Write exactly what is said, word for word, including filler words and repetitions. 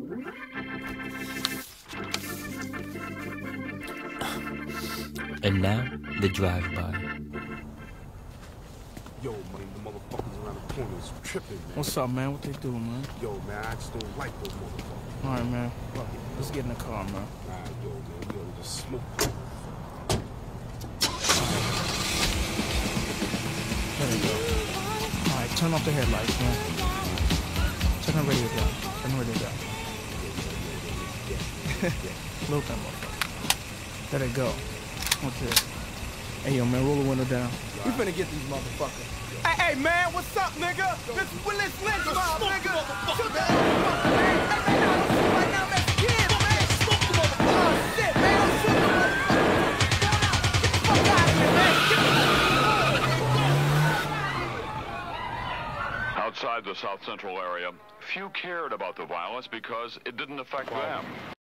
And now, the drive-by. Yo, man, the motherfuckers around the corner is tripping, man. What's up, man? What they doing, man? Yo, man, I just don't like those motherfuckers. All right, man. Fuck it. Let's get in the car, man. All right, yo, man, we ought to just smoke. There we go. All right, turn off the headlights, man. Turn the radio down. Turn the radio down. Load that motherfucker. Let it go. What's this? Hey, yo, man, roll the window down. We finna get these motherfuckers. Hey, hey, man, what's up, nigga? This Willis Lynch mob, nigga. Shoot that motherfucker, man. Hey, man, don't shoot right now, man. Kids, man. Smoke the motherfucker. Oh, shit, man. Don't shoot the motherfucker. Get the fuck out of here, man. Get the... Outside the South Central area, few cared about the violence because it didn't affect them.